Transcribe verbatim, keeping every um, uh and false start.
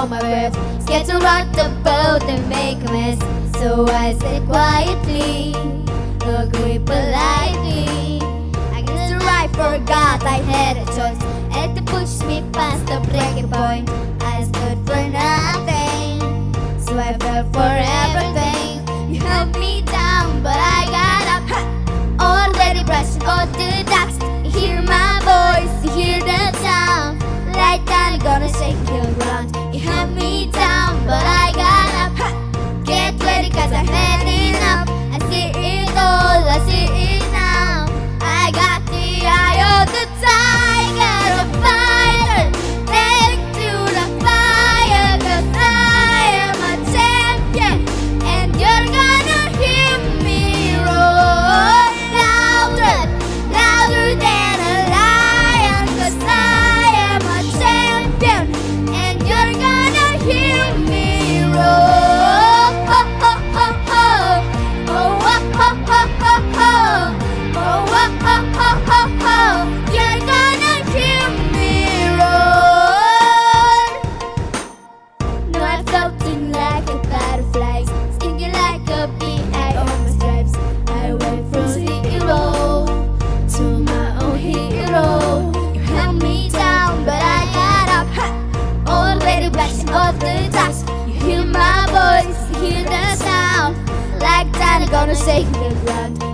hold my breath. Scared to rock the boat and make a mess. So I said quietly, agree politely. I guess I forgot I had a choice. And to push me past the breaking point. I stood for nothing, so I fell for everything. You held me down, but I got up. Already brushing off the dust. You hear my voice, you hear the sound. Like I'm gonna shake the ground. You held me down, but I got up. Get ready, cause I had enough. I see it all, I see it now. I got the eye of the tiger, a fighter. Take to the fire, cause I am a champion. And you're gonna hear me roar louder, louder than a lion. Cause I am a champion. And you're gonna hear me roar. You're gonna hear me roar. No, I'm floating like a butterfly, stinging like a bee. I own my stripes. I went from zero to my own hero. You held me down, but I got up. Already brushing off the dust. You hear my voice, you hear the sound. Like that, I'm gonna shake the ground.